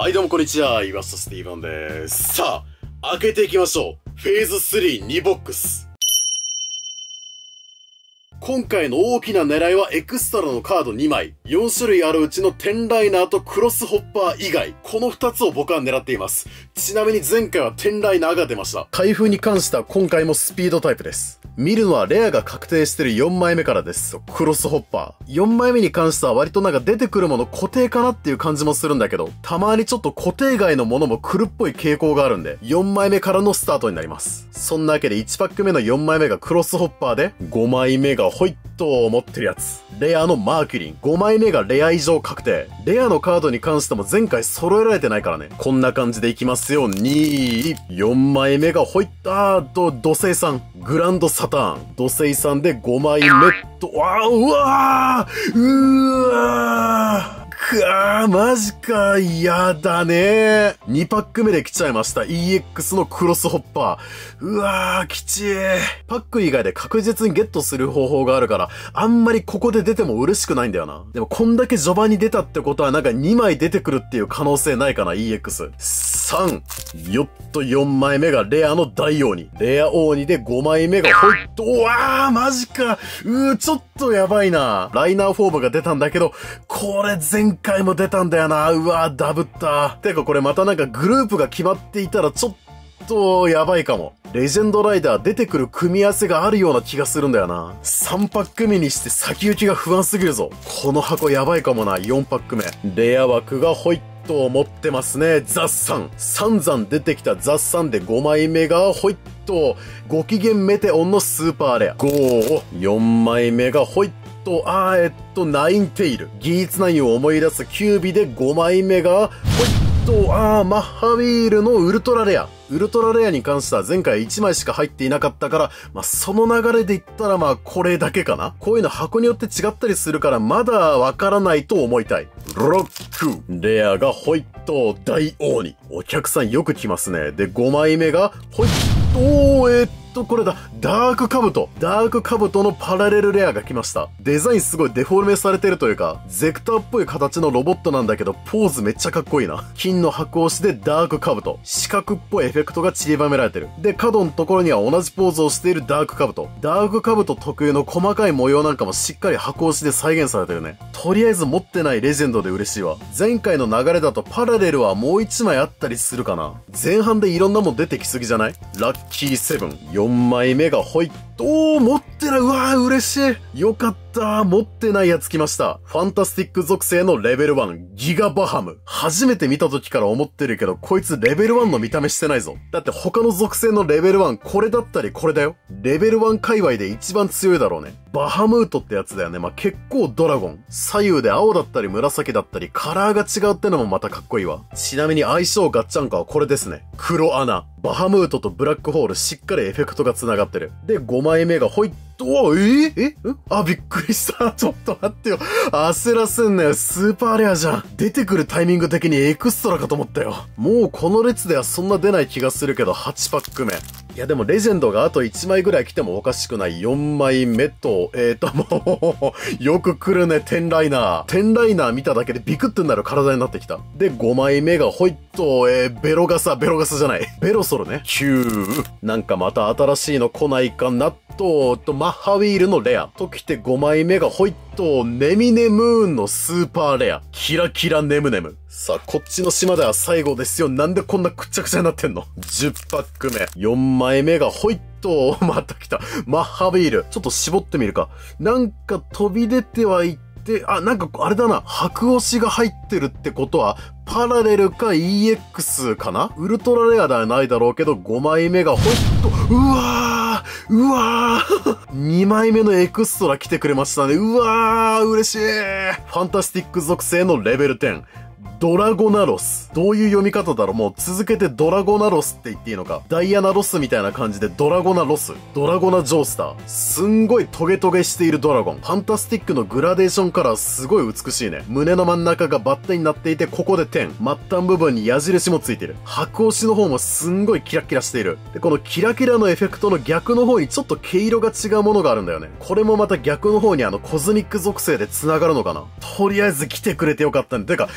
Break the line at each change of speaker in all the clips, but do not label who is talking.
はいどうもこんにちは、岩下スティーバンです。さあ、開けていきましょう。フェーズ3、2ボックス。今回の大きな狙いはエクストラのカード2枚。4種類あるうちのテンライナーとクロスホッパー以外。この2つを僕は狙っています。ちなみに前回はテンライナーが出ました。開封に関しては今回もスピードタイプです。見るのはレアが確定してる4枚目からです。クロスホッパー。4枚目に関しては割となんか出てくるもの固定かなっていう感じもするんだけど、たまにちょっと固定外のものも来るっぽい傾向があるんで、4枚目からのスタートになります。そんなわけで1パック目の4枚目がクロスホッパーで、5枚目がホイットを持ってるやつ。レアのマーキュリン。5枚目がレア以上確定。レアのカードに関しても前回揃えられてないからね。こんな感じでいきますよ。4枚目がホイッターと土星さん。グランドサターン。土星さんで5枚目と、うわーマジか、やだねー。2パック目で来ちゃいました。EX のクロスホッパー。うわー、きちー。パック以外で確実にゲットする方法があるから、あんまりここで出ても嬉しくないんだよな。でもこんだけ序盤に出たってことはなんか2枚出てくるっていう可能性ないかな、EX。3、よっと4枚目がレアの大鬼。レア鬼で5枚目がホイット。うわー、マジか。ちょっとやばいな。ライナーフォームが出たんだけど、これ前回も出たんだよな。うわー、ダブった。てかこれまたなんかグループが決まっていたらちょっとやばいかも。レジェンドライダー出てくる組み合わせがあるような気がするんだよな。3パック目にして先行きが不安すぎるぞ。この箱やばいかもな。4パック目。レア枠がホイットを持ってますね。ザッサン。散々出てきたザッサンで5枚目がホイット。ご機嫌メテオンのスーパーレア。5、4枚目がホイット。ナインテイル。ギーツナインを思い出すキュービで5枚目が、マッハウィールのウルトラレア。ウルトラレアに関しては前回1枚しか入っていなかったから、その流れで言ったらこれだけかな。こういうの箱によって違ったりするからまだわからないと思いたい。6、レアがホイット大鬼。お客さんよく来ますね。で、5枚目がホイット、これだ。ダークカブト。ダークカブトのパラレルレアが来ました。デザインすごいデフォルメされてるというか、ゼクターっぽい形のロボットなんだけど、ポーズめっちゃかっこいいな。金の箱押しでダークカブト。四角っぽいエフェクトが散りばめられてる。で、角のところには同じポーズをしているダークカブト。ダークカブト特有の細かい模様なんかもしっかり箱押しで再現されてるね。とりあえず持ってないレジェンドで嬉しいわ。前回の流れだとパラレルはもう1枚あったりするかな。前半でいろんなもん出てきすぎじゃない？ラッキーセブン。4枚目がホイット。持ってない。うわー、嬉しい。よかった。持ってないやつ来ました。ファンタスティック属性のレベル1、ギガバハム。初めて見た時から思ってるけど、こいつレベル1の見た目してないぞ。だって他の属性のレベル1、これだったりこれだよ。レベル1界隈で一番強いだろうね。バハムートってやつだよね。結構ドラゴン。左右で青だったり紫だったり、カラーが違うってのもまたかっこいいわ。ちなみに相性ガッチャンカはこれですね。黒穴。バハムートとブラックホールしっかりエフェクトが繋がってる。で、5枚目がホイット。びっくりした。ちょっと待ってよ。焦らせんなよ。スーパーレアじゃん。出てくるタイミング的にエクストラかと思ったよ。もうこの列ではそんな出ない気がするけど、8パック目。いやでもレジェンドがあと1枚ぐらい来てもおかしくない4枚目と、もう、よく来るね、テンライナー。テンライナー見ただけでビクッとなる体になってきた。で、5枚目がホイット、ベロガサじゃない。ベロソルね。9。なんかまた新しいの来ないかなと、マッハウィールのレア。ときて5枚目がホイット、ネミネムーンのスーパーレア。キラキラネムネム。さあ、こっちの島では最後ですよ。なんでこんなくっちゃくちゃになってんの？ 10 パック目。4枚目がホイット。また来た。マッハウィール。ちょっと絞ってみるか。なんか飛び出てはいって、なんかあれだな。白押しが入ってるってことは、パラレルか EX かな？ウルトラレアではないだろうけど、5枚目がホイット。うわー2枚目のエクストラ来てくれましたね。うわー嬉しい。ファンタスティック属性のレベル10。ドラゴナロス。どういう読み方だろう。もう続けてドラゴナロスって言っていいのか。ダイアナロスみたいな感じでドラゴナロス。ドラゴナジョースター。すんごいトゲトゲしているドラゴン。ファンタスティックのグラデーションカラーすごい美しいね。胸の真ん中がバッテンになっていて、ここで点。末端部分に矢印もついてる。白押しの方もすんごいキラキラしている。で、このキラキラのエフェクトの逆の方にちょっと毛色が違うものがあるんだよね。これもまた逆の方にコズミック属性で繋がるのかな。とりあえず来てくれてよかったね。てか、この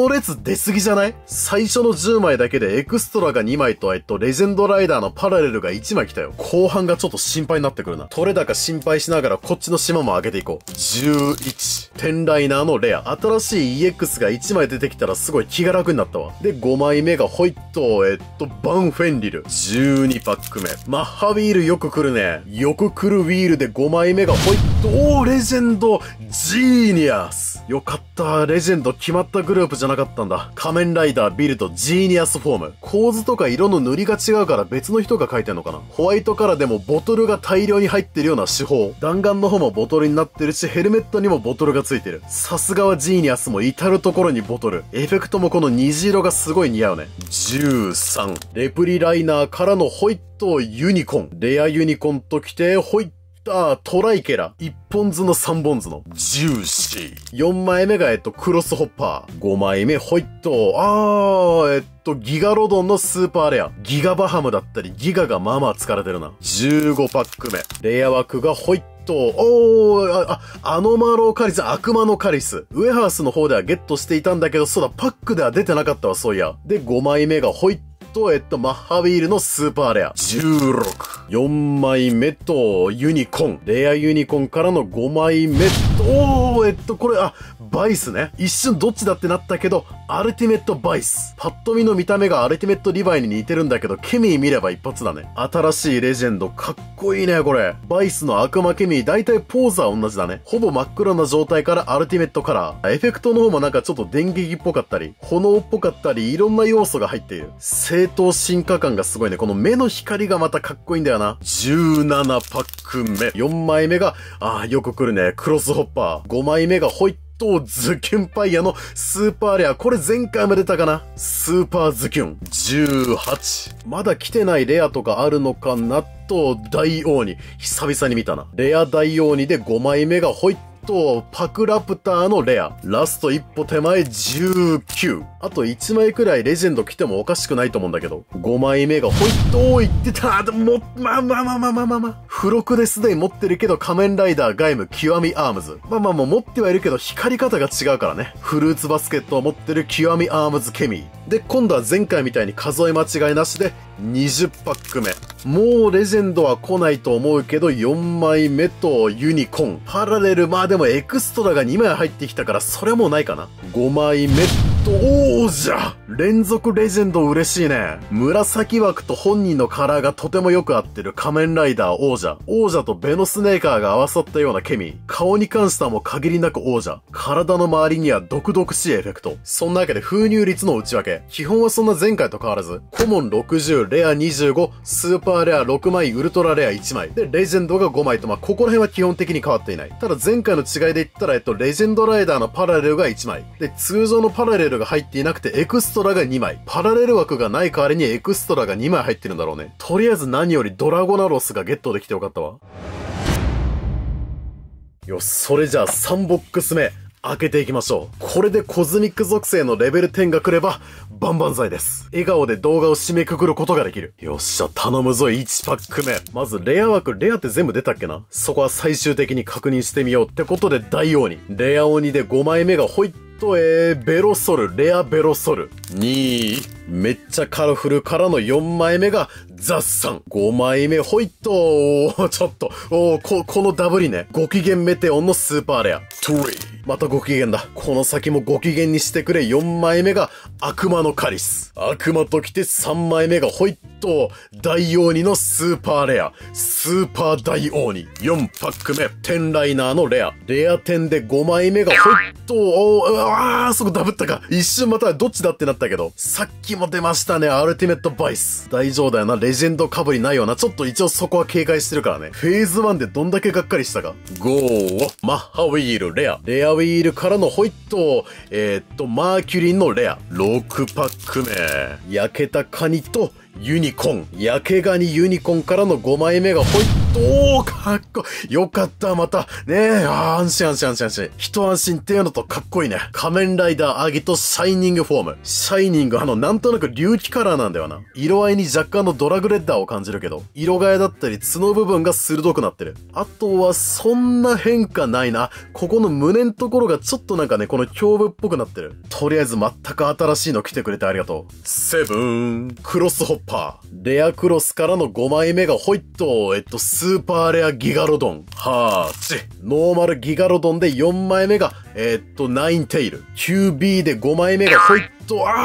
の列出過ぎじゃない？最初の10枚だけでエクストラが2枚と、レジェンドライダーのパラレルが1枚来たよ。後半がちょっと心配になってくるな。取れ高心配しながらこっちの島も上げていこう。11。テンライナーのレア。新しい EX が1枚出てきたらすごい気が楽になったわ。で、5枚目がホイット、バンフェンリル。12パック目。マッハウィールよく来るね。よく来るウィールで5枚目がホイット、レジェンド、ジーニアス。よかった。レジェンド決まったグループじゃなかったんだ。仮面ライダービルド、ジーニアスフォーム。構図とか色の塗りが違うから別の人が書いてんのかな。ホワイトカラーでもボトルが大量に入ってるような手法。弾丸の方もボトルになってるし、ヘルメットにもボトルがついてる。さすがはジーニアスも至るところにボトル。エフェクトもこの虹色がすごい似合うね。13。レプリライナーからのホイットユニコン。レアユニコンときて、ホイットライケラ。1本図の3本図の。14。4枚目がクロスホッパー。5枚目、ホイット。ギガロドンのスーパーレア。ギガバハムだったり、ギガがまあまあ疲れてるな。15パック目。レア枠がホイット。アノマローカリス、悪魔のカリス。ウエハースの方ではゲットしていたんだけど、そうだ、パックでは出てなかったわ、そういや。で、5枚目がホイット、マッハウィールのスーパーレア。16。4枚目と、ユニコン。レアユニコンからの5枚目と、これ、バイスね。一瞬どっちだってなったけど、アルティメットバイス。パッと見の見た目がアルティメットリヴァイに似てるんだけど、ケミー見れば一発だね。新しいレジェンド、かっこいいね、これ。バイスの悪魔ケミー、だいたいポーズは同じだね。ほぼ真っ黒な状態からアルティメットカラー。エフェクトの方もなんかちょっと電撃っぽかったり、炎っぽかったり、いろんな要素が入っている。正当進化感がすごいね。この目の光がまたかっこいいんだよな。17パック目。4枚目が、よく来るね。クロスホッパー。5枚目がホイッズキュンパイアのスーパーレア。これ前回も出たかな。スーパーズキュン。18。まだ来てないレアとかあるのかなと、大鬼。久々に見たな。レア大鬼で5枚目がホイッパクラプターのレア。ラスト一歩手前19。あと1枚くらいレジェンド来てもおかしくないと思うんだけど。5枚目がホイットいってた。でも、付録ですでに持ってるけど仮面ライダーガイム極みアームズ。もう持ってはいるけど光り方が違うからね。フルーツバスケットを持ってる極みアームズケミー。で、今度は前回みたいに数え間違いなしで20パック目。もうレジェンドは来ないと思うけど4枚目とユニコン。パラレル、でもエクストラが2枚入ってきたからそれもないかな。5枚目と王者。連続レジェンド嬉しいね。紫枠と本人のカラーがとてもよく合ってる仮面ライダー王者。王者とベノスネーカーが合わさったようなケミー。顔に関してはもう限りなく王者。体の周りには毒々しいエフェクト。そんなわけで封入率の内訳。基本はそんな前回と変わらず、コモン60、レア25、スーパーレア6枚、ウルトラレア1枚。で、レジェンドが5枚と、ここら辺は基本的に変わっていない。ただ前回の違いで言ったら、レジェンドライダーのパラレルが1枚。で、通常のパラレルが入っていなくて、エクストラが2枚。パラレル枠がない代わりにエクストラが2枚入ってるんだろうね。とりあえず何よりドラゴナロスがゲットできてよかったわ。よし、それじゃあ3ボックス目。開けていきましょう。これでコズミック属性のレベル10が来れば、万々歳です。笑顔で動画を締めくくることができる。よっしゃ、頼むぞ、1パック目。まず、レア枠、レアって全部出たっけな？そこは最終的に確認してみようってことで、大鬼。レア鬼で5枚目がホイット、ベロソル、レアベロソル。2、めっちゃカラフルからの4枚目が、ザッサン。5枚目、ホイット、ちょっと、このダブリね。ご機嫌メテオンのスーパーレア。3。またご機嫌だ。この先もご機嫌にしてくれ。4枚目が悪魔のカリス。悪魔ときて3枚目がホイット、大鬼のスーパーレア。スーパー大鬼。4パック目、10ライナーのレア。レア10で5枚目がホイット、そこダブったか。一瞬またどっちだってなったけど。さっきも出ましたね、アルティメットバイス。大丈夫だよな、レジェンド被りないよな。ちょっと一応そこは警戒してるからね。フェーズ1でどんだけがっかりしたか。5、マッハウィール、レア。レアウィールからのホイット、マーキュリンのレア。6パック目。焼けたカニと、ユニコン。焼けガニユニコンからの5枚目がホイッおー、かっこよかった、また。ねえ、安心。一安心っていうのとかっこいいね。仮面ライダーアギトシャイニングフォーム。シャイニング、なんとなく隆起カラーなんだよな。色合いに若干のドラグレッダーを感じるけど、色替えだったり角部分が鋭くなってる。あとは、そんな変化ないな。ここの胸のところがちょっとなんかね、この胸部っぽくなってる。とりあえず全く新しいの来てくれてありがとう。セブン、クロスホッパー。レアクロスからの5枚目がホイット、スーパーレアギガロドン。ノーマルギガロドンで4枚目が、ナインテイル。QB で5枚目がホイット、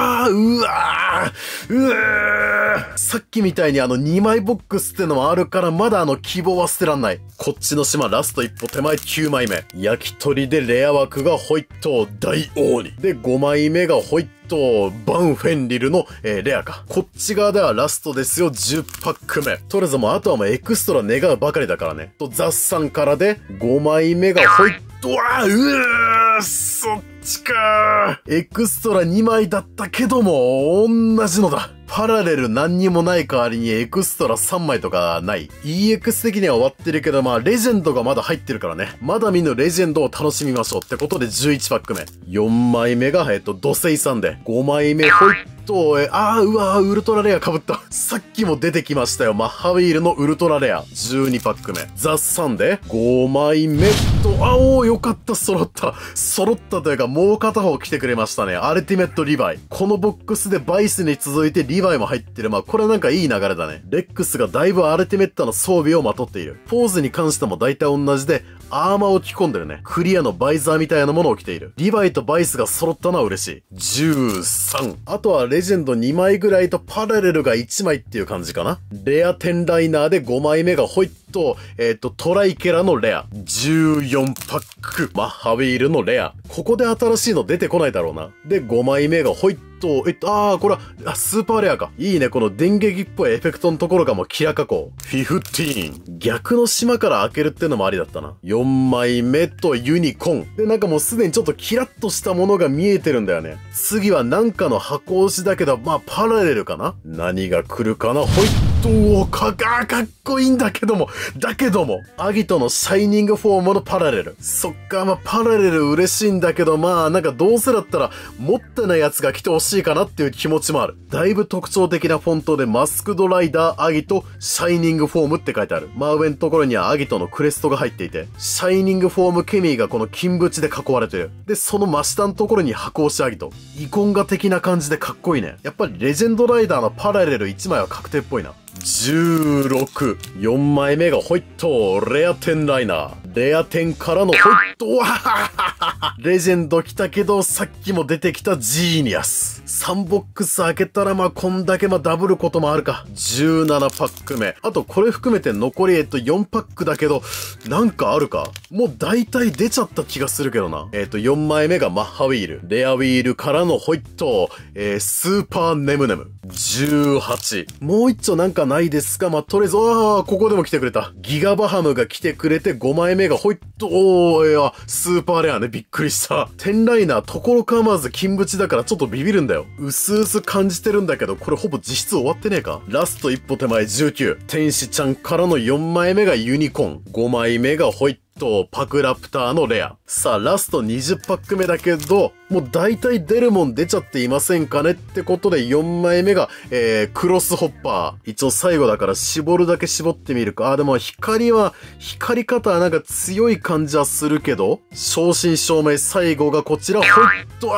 さっきみたいに2枚ボックスってのもあるからまだ希望は捨てらんない。こっちの島ラスト一歩手前9枚目。焼き鳥でレア枠がホイット、大王に。で5枚目がホイット、バンフェンリルの、レアか。こっち側ではラストですよ、10パック目。とりあえずもうあとはもうエクストラ願うばかりだからね。ザッサンからで5枚目がホイット、そっちかー。エクストラ2枚だったけども、同じのだ。パラレル何にもない代わりにエクストラ3枚とかない。EX 的には終わってるけど、レジェンドがまだ入ってるからね。まだ見ぬレジェンドを楽しみましょうってことで11パック目。4枚目が、ドセイさんで、5枚目、ホイット、ウルトラレア被った。さっきも出てきましたよ。マッハウィールのウルトラレア。12パック目。ザッサンで、5枚目と、よかった、揃った。揃ったというか、もう片方来てくれましたね。アルティメットリヴァイ。このボックスでバイスに続いてリヴァイも入ってる。これはなんかいい流れだね。レックスがだいぶアルティメットの装備をまとっている。ポーズに関しても大体同じで、アーマーを着込んでるね。クリアのバイザーみたいなものを着ている。リヴァイとバイスが揃ったのは嬉しい。13。あとはレジェンド2枚ぐらいとパラレルが1枚っていう感じかな。レア10ライナーで5枚目がホイット、トライケラのレア。14パック。マッハウィールのレア。ここで新しいの出てこないだろうな。で、5枚目がホイット、これは、スーパーレアか。いいね、この電撃っぽいエフェクトのところがもうキラ加工。15。逆の島から開けるってのもありだったな。4枚目とユニコーン。で、なんかもうすでにちょっとキラッとしたものが見えてるんだよね。次はなんかの箱押しだけど、パラレルかな。何が来るかな。ホイットかっこいいんだけども、アギトのシャイニングフォームのパラレル。そっか、パラレル嬉しいんだけど、なんかどうせだったら、持ってないやつが来てほしいかなっていう気持ちもある。だいぶ特徴的なフォントで、マスクドライダーアギト、シャイニングフォームって書いてある。真上のところにはアギトのクレストが入っていて、シャイニングフォームケミーがこの金縁で囲われてる。で、その真下のところに箱押しアギト。イコンガ的な感じでかっこいいね。やっぱりレジェンドライダーのパラレル1枚は確定っぽいな。16。4枚目がホイット、レア10ライナー。レア10からのホイット、レジェンド来たけど、さっきも出てきたジーニアス。3ボックス開けたらこんだけダブることもあるか。17パック目。あとこれ含めて残り4パックだけど、なんかあるか。もう大体出ちゃった気がするけどな。4枚目がマッハウィール。レアウィールからのホイット、スーパーネムネム。18。もう一丁なんかないですか。とりあえず、ここでも来てくれた。ギガバハムが来てくれて5枚目がホイット、スーパーレアね。びっくりした。10ライナー、ところ構わず金縁だからちょっとビビるんだよ。うすうす感じてるんだけど、これほぼ実質終わってねえか。ラスト一歩手前19。天使ちゃんからの4枚目がユニコーン。5枚目がホイット、パクラプターのレア。さあ、ラスト20パック目だけど、もう大体出るもん出ちゃっていませんかねってことで4枚目が、クロスホッパー。一応最後だから絞るだけ絞ってみるか。でも光り方はなんか強い感じはするけど、正真正銘最後がこちら、ホイット、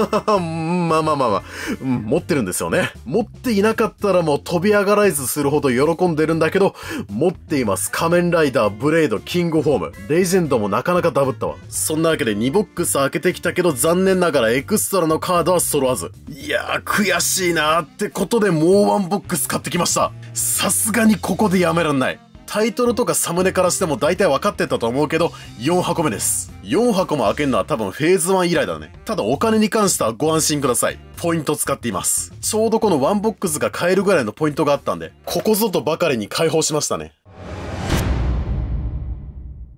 持ってるんですよね。持っていなかったらもう飛び上がらずするほど喜んでるんだけど、持っています。仮面ライダー、ブレード、キングフォーム。レジェンドもなかなかダブったわ。そんなわけで2ボックス開けてきたけど残念ながらエクストラのカードは揃わず。いやー悔しいなーってことでもう1ボックス買ってきました。さすがにここでやめらんない。タイトルとかサムネからしても大体分かってたと思うけど、4箱目です。4箱も開けるのは多分フェーズ1以来だね。ただお金に関してはご安心ください。ポイント使っています。ちょうどこの1ボックスが買えるぐらいのポイントがあったんで、ここぞとばかりに解放しましたね。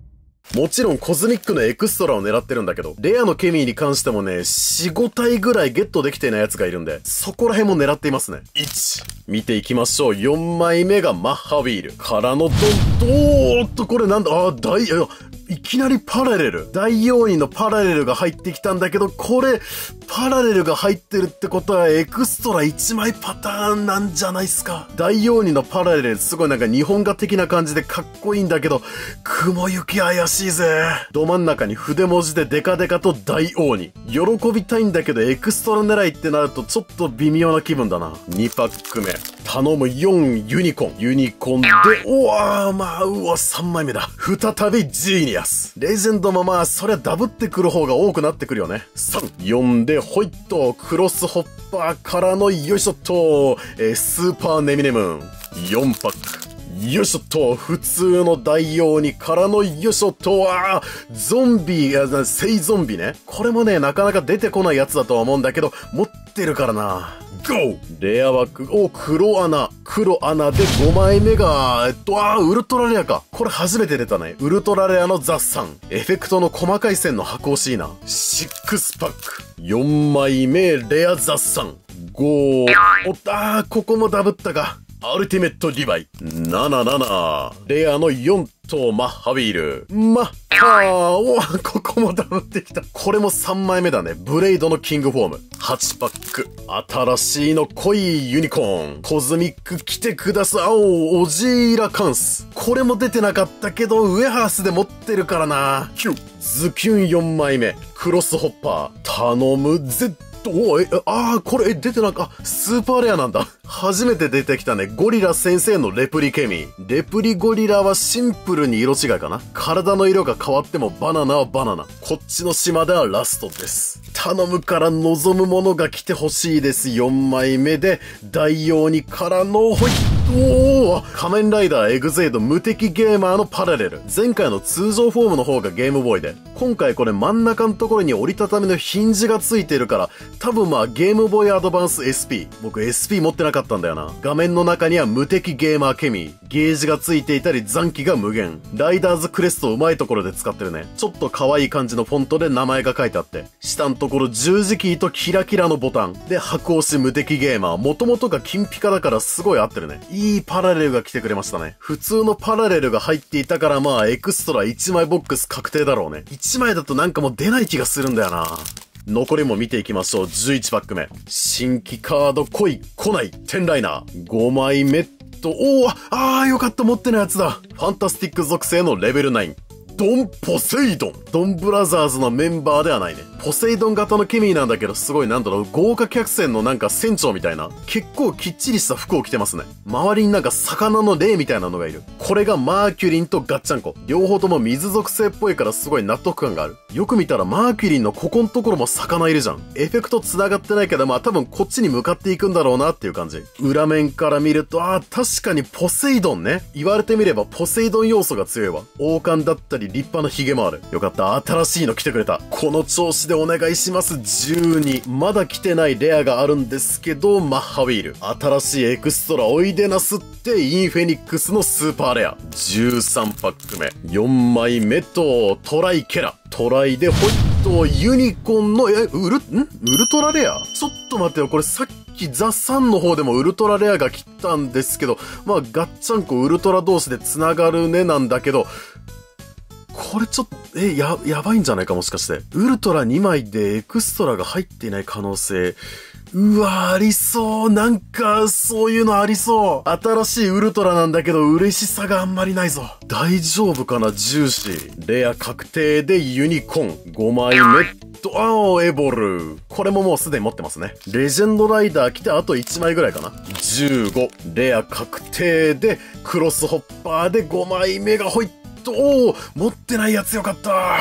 もちろんコズミックのエクストラを狙ってるんだけど、レアのケミーに関してもね、4、5体ぐらいゲットできてないやつがいるんで、そこら辺も狙っていますね。1、見ていきましょう。4枚目がマッハウィール。からのドン、おーっと、これなんだ、いきなりパラレル。大容認のパラレルが入ってきたんだけど、これ、パラレルが入ってるってことは、エクストラ1枚パターンなんじゃないっすか。大容認のパラレル、すごいなんか日本画的な感じでかっこいいんだけど、雲行き怪しいぜ。ど真ん中に筆文字でデカデカと大王に。喜びたいんだけど、エクストラ狙いってなるとちょっと微妙な気分だな。2パック目。頼む4ユニコン。ユニコンで、3枚目だ。再びジーニアス。レジェンドもまあ、そりゃダブってくる方が多くなってくるよね。3、4でホイット、クロスホッパーからのよいしょっと、スーパーネミネムーン。4パック。よいしょっと、普通の大王にからのよいしょっと、ゾンビ、聖ゾンビね。これもね、なかなか出てこないやつだとは思うんだけど、持ってるからな。GO! レア枠、黒穴。黒穴で5枚目が、ウルトラレアか。これ初めて出たね。ウルトラレアのザ・サン。エフェクトの細かい線の箱欲しいな。6パック。4枚目、レアザ・サン。5、ここもダブったか。アルティメットリバイ。7、レアの4とマッハウィール。ここもダブってきた。これも3枚目だね。ブレイドのキングフォーム。8パック。新しいの濃いユニコーン。コズミック来てください。オジーラカンス。これも出てなかったけど、ウエハースで持ってるからな。9。ズキュン4枚目。クロスホッパー。頼むぜ。これ、出てなんか、スーパーレアなんだ。初めて出てきたね。ゴリラ先生のレプリケミー。レプリゴリラはシンプルに色違いかな。体の色が変わってもバナナはバナナ。こっちの島ではラストです。頼むから望むものが来てほしいです。4枚目で、大王にからのほい。仮面ライダーエグゼイド無敵ゲーマーのパラレル。前回の通常フォームの方がゲームボーイで、今回これ真ん中のところに折りたたみのヒンジがついてるから、多分ゲームボーイアドバンス SP。僕 SP 持ってなかったんだよな。画面の中には無敵ゲーマーケミー。ゲージがついていたり残機が無限。ライダーズクレストうまいところで使ってるね。ちょっと可愛い感じのフォントで名前が書いてあって、下のところ十字キーとキラキラのボタン。で、白押し無敵ゲーマー。元々が金ピカだからすごい合ってるね。いいパラレルが来てくれましたね。普通のパラレルが入っていたからエクストラ1枚ボックス確定だろうね。1枚だとなんかもう出ない気がするんだよな。残りも見ていきましょう。11パック目。新規カード来ないテンライナー。5枚目と、よかった持ってないやつだ。ファンタスティック属性のレベル9。ドンポセイドン。ドンブラザーズのメンバーではないね。ポセイドン型のケミーなんだけど、すごい豪華客船のなんか船長みたいな、結構きっちりした服を着てますね。周りになんか魚の霊みたいなのがいる。これがマーキュリンとガッチャンコ。両方とも水属性っぽいからすごい納得感がある。よく見たらマーキュリンのここのところも魚いるじゃん。エフェクト繋がってないけど、多分こっちに向かっていくんだろうなっていう感じ。裏面から見ると、確かにポセイドンね。言われてみればポセイドン要素が強いわ。王冠だったり立派なヒゲもある。よかった。新しいの来てくれた。この調子でお願いします。12。まだ来てないレアがあるんですけど、マッハウィール。新しいエクストラおいでなすってインフェニックスのスーパーレア。13パック目。4枚目とトライケラ。トライでホイットユニコンの、ウルトラレア？ちょっと待ってよ。これさっきザ・サンの方でもウルトラレアが来たんですけど、ガッチャンコウルトラ同士で繋がるねなんだけど、これちょっと、やばいんじゃないかもしかして。ウルトラ2枚でエクストラが入っていない可能性。ありそう。なんか、そういうのありそう。新しいウルトラなんだけど、嬉しさがあんまりないぞ。大丈夫かな、ジューシー。レア確定でユニコン。5枚目と、エボル。これももうすでに持ってますね。レジェンドライダー来てあと1枚ぐらいかな。15。レア確定で、クロスホッパーで5枚目がホイッ持ってないやつよかった。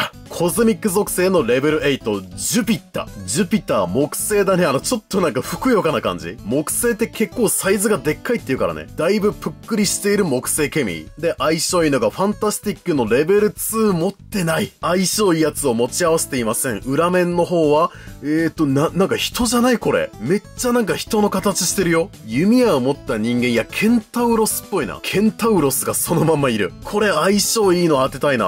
コズミック属性のレベル8、ジュピッタ。ジュピター木星だね。ちょっとなんかふくよかな感じ。木星って結構サイズがでっかいっていうからね。だいぶぷっくりしている木星ケミー。で、相性いいのがファンタスティックのレベル2持ってない。相性いいやつを持ち合わせていません。裏面の方は、なんか人じゃないこれ。めっちゃなんか人の形してるよ。弓矢を持った人間、ケンタウロスっぽいな。ケンタウロスがそのままいる。これ相性いいの当てたいな。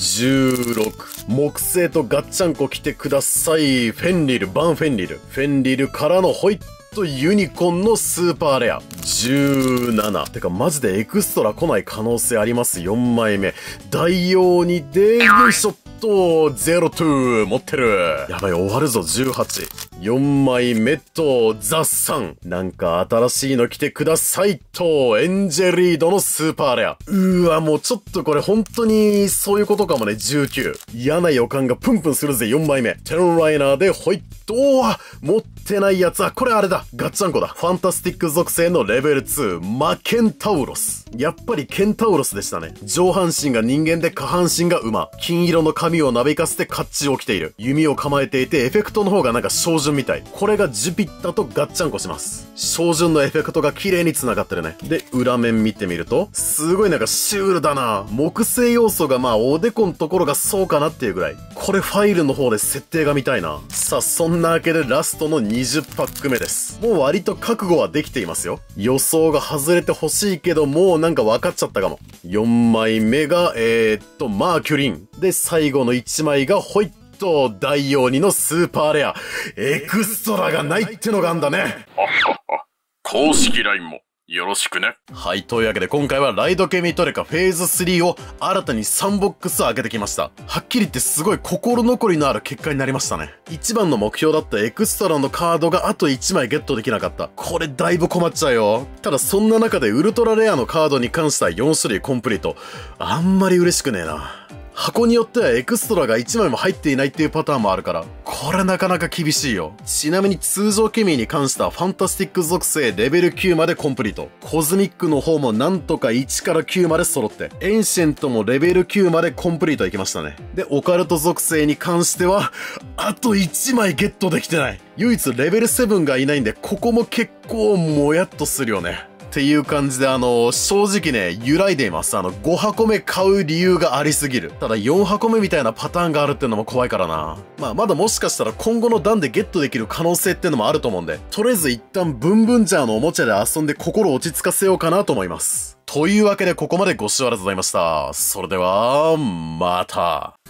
16。木星とガッチャンコ来てください。フェンリル、バンフェンリル。フェンリルからのホイットユニコンのスーパーレア。17。てかマジでエクストラ来ない可能性あります。4枚目。大王にで、よいしょっと、02持ってる。やばい、終わるぞ、18。4枚目と、ザ・サン。なんか新しいの来てくださいと、エンジェリードのスーパーレア。もうちょっとこれ本当にそういうことかもね、19。嫌な予感がプンプンするぜ、4枚目。テンライナーでホイット。持ってないやつは、これあれだ。ガッチャンコだ。ファンタスティック属性のレベル2、マケンタウロス。やっぱりケンタウロスでしたね。上半身が人間で下半身が馬。金色の髪をなびかせて甲冑を着ている。弓を構えていてエフェクトの方がなんか照準みたい。これがジュピッタとガッチャンコします。照準のエフェクトが綺麗に繋がってるね。で、裏面見てみると、すごいなんかシュールだな。木星要素がおでこのところがそうかなっていうぐらい。これファイルの方で設定が見たいな。さあ、そんなわけでラストの20パック目です。もう割と覚悟はできていますよ。予想が外れてほしいけど、もうなんか分かっちゃったかも。4枚目が、マーキュリン。で、最後の1枚がホイット、大王2のスーパーレア。エクストラがないってのがあんだね。公式 LINE も。よろしくね。はい。というわけで今回はライドケミトレカフェーズ3を新たに3ボックス開けてきました。はっきり言ってすごい心残りのある結果になりましたね。一番の目標だったエクストラのカードがあと1枚ゲットできなかった。これだいぶ困っちゃうよ。ただそんな中でウルトラレアのカードに関しては4種類コンプリート。あんまり嬉しくねえな。箱によってはエクストラが1枚も入っていないっていうパターンもあるから、これなかなか厳しいよ。ちなみに通常ケミーに関してはファンタスティック属性レベル9までコンプリート。コズミックの方もなんとか1から9まで揃って、エンシェントもレベル9までコンプリートいきましたね。で、オカルト属性に関しては、あと1枚ゲットできてない。唯一レベル7がいないんで、ここも結構もやっとするよね。っていう感じで正直ね、揺らいでいます。5箱目買う理由がありすぎる。ただ4箱目みたいなパターンがあるってのも怖いからな。まだもしかしたら今後の段でゲットできる可能性ってのもあると思うんで、とりあえず一旦ブンブンジャーのおもちゃで遊んで心を落ち着かせようかなと思います。というわけでここまでご視聴ありがとうございました。それでは、また。